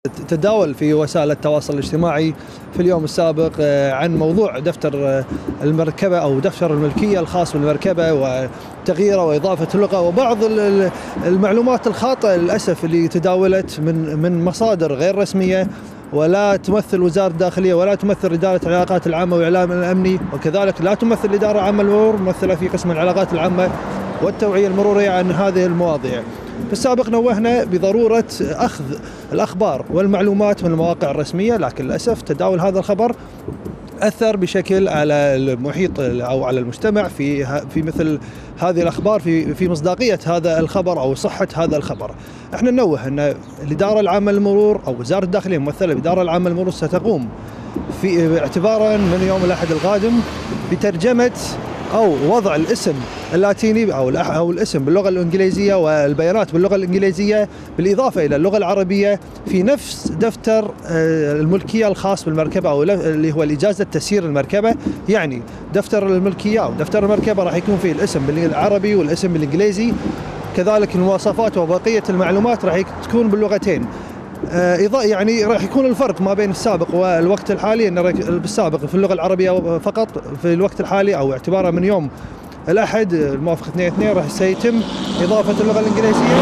تداول في وسائل التواصل الاجتماعي في اليوم السابق عن موضوع دفتر المركبة أو دفتر الملكية الخاص بالمركبة وتغييره وإضافة اللغة وبعض المعلومات الخاطئة للأسف اللي تداولت من مصادر غير رسمية ولا تمثل وزارة الداخلية ولا تمثل إدارة العلاقات العامة والإعلام الأمني، وكذلك لا تمثل الإدارة العامة للمرور ممثلة في قسم العلاقات العامة والتوعية المرورية عن هذه المواضيع. في السابق نوهنا بضرورة أخذ الأخبار والمعلومات من المواقع الرسمية، لكن للأسف تداول هذا الخبر أثر بشكل على المحيط أو على المجتمع في مثل هذه الأخبار في مصداقية هذا الخبر أو صحة هذا الخبر. احنا ننوه أن الإدارة العامة للمرور أو وزارة الداخلية ممثلة بالإدارة العامة للمرور ستقوم في اعتبارا من يوم الأحد القادم بترجمة أو وضع الاسم اللاتيني أو الاسم باللغة الإنجليزية والبيانات باللغة الإنجليزية بالإضافة إلى اللغة العربية في نفس دفتر الملكية الخاص بالمركبة أو اللي هو الإجازة تسيير المركبة. يعني دفتر الملكية أو دفتر المركبة راح يكون فيه الاسم بالعربي والاسم بالإنجليزي، كذلك المواصفات وبقية المعلومات راح تكون باللغتين. يعني راح يكون الفرق ما بين السابق والوقت الحالي أن بالسابق في اللغة العربية فقط، في الوقت الحالي أو اعتبارا من يوم الأحد الموافق 2/2 راح سيتم إضافة اللغة الإنجليزية،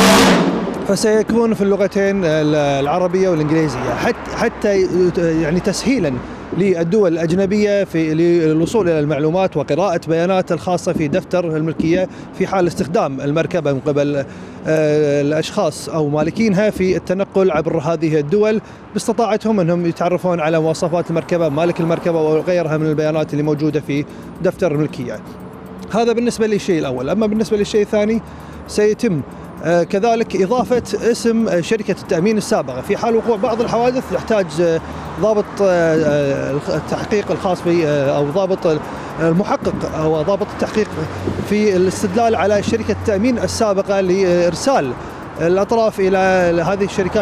فسيكون في اللغتين العربية والإنجليزية حتى يعني تسهيلا للدول الأجنبية في للوصول إلى المعلومات وقراءة بيانات الخاصة في دفتر الملكية في حال استخدام المركبة من قبل الأشخاص أو مالكينها في التنقل عبر هذه الدول باستطاعتهم أنهم يتعرفون على مواصفات المركبة، مالك المركبة وغيرها من البيانات اللي موجودة في دفتر الملكية. هذا بالنسبة للشيء الأول. أما بالنسبة للشيء الثاني سيتم كذلك إضافة اسم شركة التأمين السابقة في حال وقوع بعض الحوادث يحتاج ضابط التحقيق الخاص أو ضابط المحقق أو ضابط التحقيق في الاستدلال على شركة التأمين السابقة لإرسال الأطراف إلى هذه الشركات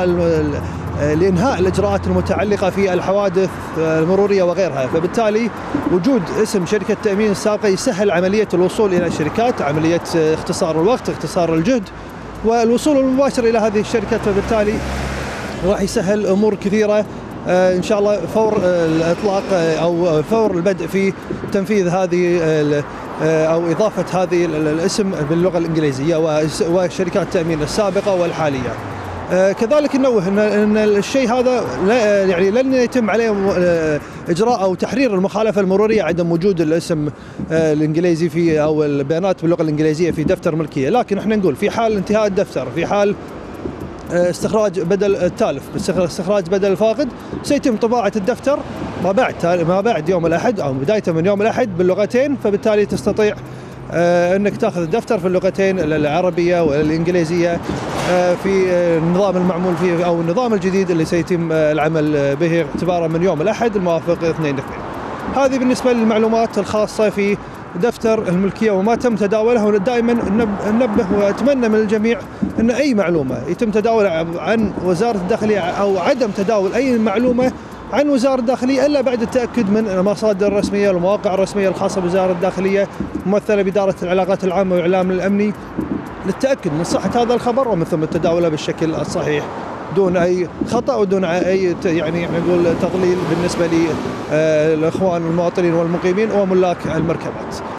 لإنهاء الإجراءات المتعلقة في الحوادث المرورية وغيرها. فبالتالي وجود اسم شركة التأمين السابقة يسهل عملية الوصول إلى الشركات، عملية اختصار الوقت، اختصار الجهد والوصول المباشر إلى هذه الشركات، فبالتالي راح يسهل أمور كثيرة إن شاء الله فور الإطلاق أو فور البدء في تنفيذ هذه أو إضافة هذه الاسم باللغة الإنجليزية وشركات التأمين السابقة والحالية. كذلك ننوه أن الشيء هذا يعني لن يتم عليه إجراء أو تحرير المخالفة المرورية عدم وجود الاسم الإنجليزي في أو البيانات باللغة الإنجليزية في دفتر ملكية، لكن احنا نقول في حال انتهاء الدفتر، في حال استخراج بدل التالف، استخراج بدل الفاقد، سيتم طباعة الدفتر ما بعد يوم الأحد أو بداية من يوم الأحد باللغتين، فبالتالي تستطيع أنك تأخذ الدفتر في اللغتين العربية والإنجليزية في النظام المعمول فيه أو النظام الجديد اللي سيتم العمل به اعتبارا من يوم الأحد الموافق 2/2. هذه بالنسبة للمعلومات الخاصة في دفتر الملكية وما تم تداولها. ودائما ننبه وأتمنى من الجميع أن أي معلومة يتم تداولها عن وزارة الداخلية أو عدم تداول أي معلومة عن وزارة الداخلية إلا بعد التأكد من المصادر الرسمية والمواقع الرسمية الخاصة بوزارة الداخلية ممثلة بإدارة العلاقات العامة والإعلام الأمني للتأكد من صحة هذا الخبر ومن ثم تداوله بالشكل الصحيح دون أي خطأ ودون أي يعني نقول تضليل بالنسبة للإخوان المواطنين والمقيمين وملاك المركبات.